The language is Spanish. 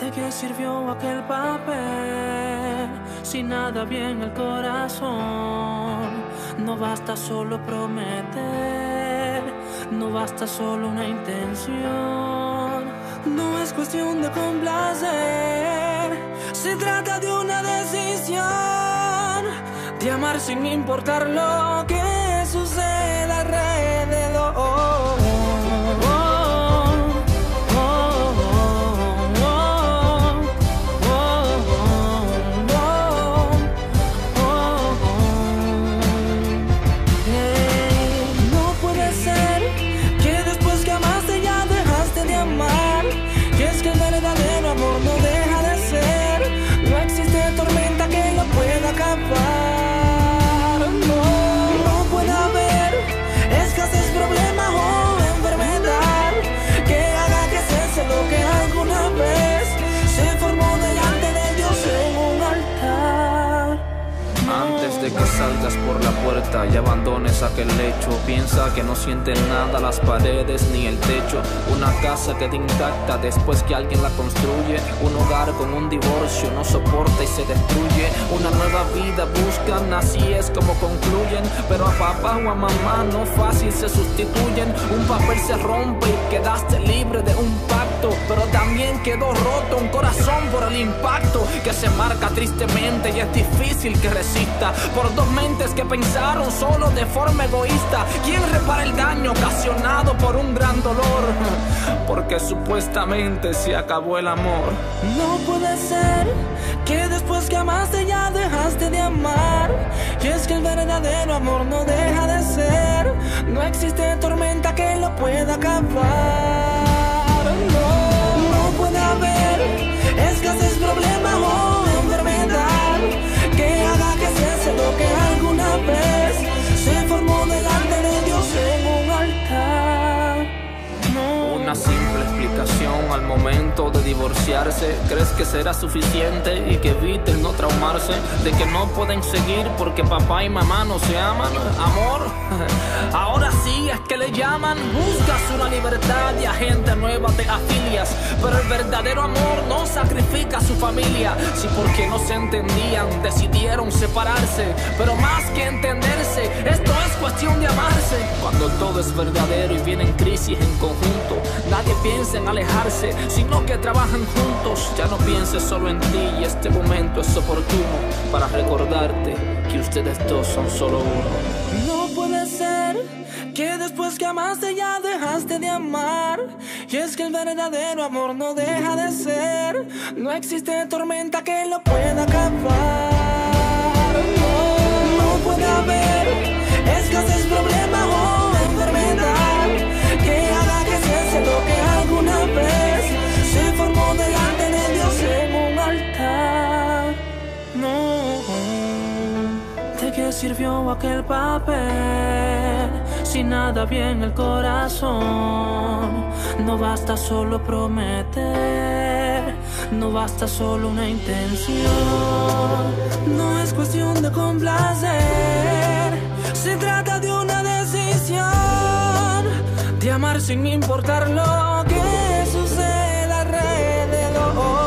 ¿De qué sirvió aquel papel si nada bien el corazón? No basta solo prometer, no basta solo una intención. No es cuestión de complacer, se trata de una decisión, de amar sin importar lo que suceda alrededor. De que salgas por la puerta y abandones aquel lecho, piensa que no sienten nada las paredes ni el techo. Una casa queda intacta después que alguien la construye. Un hogar con un divorcio no soporta y se destruye. Una nueva vida buscan, así es como concluyen. Pero a papá o a mamá no fácil se sustituyen. Un papel se rompe y quedaste libre de un pacto, pero también quedó roto un corazón por el impacto que se marca tristemente y es difícil que resista. Por dos mentes que pensaron solo de forma egoísta. ¿Quién repara el daño ocasionado por un gran dolor? Porque supuestamente se acabó el amor. No puede ser que después que amaste ya dejaste de amar. Y es que el verdadero amor no deja de ser. No existe tormenta que lo pueda acabar. No puede haber escasez, problema o enfermedad que haga que cese lo que alguna vez se formó delante de Dios en un altar. Una simple explicación al momento de divorciarse. ¿Crees que será suficiente y que eviten no traumarse? De que no pueden seguir porque papá y mamá no se aman. Amor, ahora sí es que le llaman. Buscas una libertad y a gente nueva te afilias, pero el verdadero amor no sacrifica a su familia. Si porque no se entendían decidieron separarse, pero más que entenderse, esto es cuestión de amarse. Cuando todo es verdadero y vienen crisis en conjunto, nadie piensa en alejarse, sino que trabajan juntos. Ya no pienses solo en ti y este momento es oportuno para recordarte que ustedes dos son solo uno. No puede ser que después que amaste ya dejaste de amar. Y es que el verdadero amor no deja de ser. No existe tormenta que lo pueda acabar. No puede haber escasez, problema o enfermedad que haga que cese lo que alguna vez se formó delante de Dios en un altar. No. ¿De qué sirvió aquel papel si nada bien el corazón? No basta solo prometer, no basta solo una intención. No es cuestión de complacer, se trata de una decisión, de amar sin importar lo que suceda alrededor.